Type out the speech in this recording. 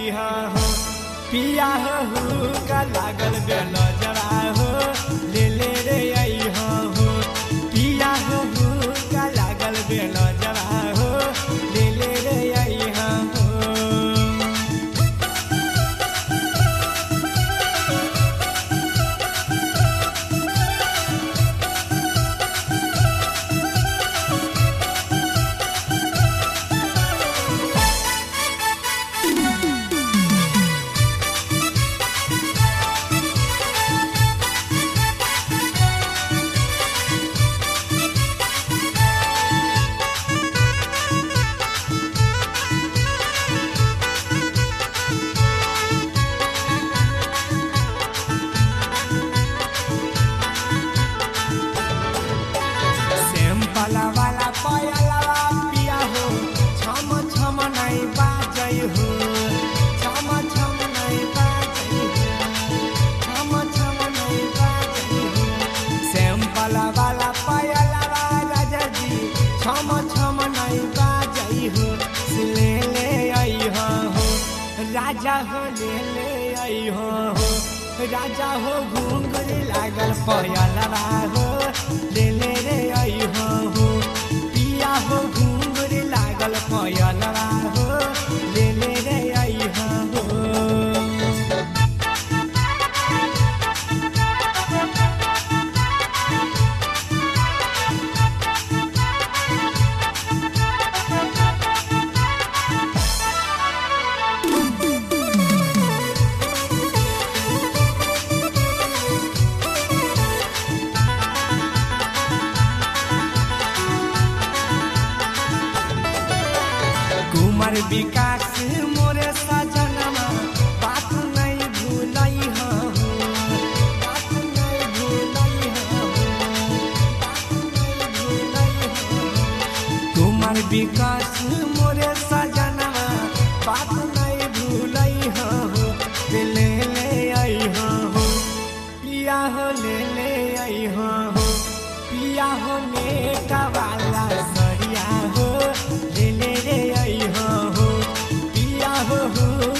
अइहा हो पिया हो का लागल बेल जरा हो ले ले रे अइहा हो पिया हो का लागल बेल जरा हो ले ले रे अइहा हो। वाला पायला पिया हो छम छम नहीं बाजै हो छम छम नहीं बाजै हो छम छम नहीं बाजै हो सैंपल वाला पायला राजा जी छम छम नहीं बाजै हो ले ले अइहा हो राजा हो ले ले अइहा हो राजा हो घुंघरी लागल पायला हो ले ले रे अइहा हो पिया हो घुंघरी लागल पायला हो ले ले रे अइहा हो। कुमार विकास मोरे सजनमा बात नहीं भूलई हो बात नहीं भूलई हो बात नहीं भूलई हो कुमार विकास मोरे सजनमा बात नहीं भूलई हो ले ले अइहा हो पिया हो ले ले अइहा हो पिया हो मेका वाला सरिया हो ले ले रे अइहा हो पिया हो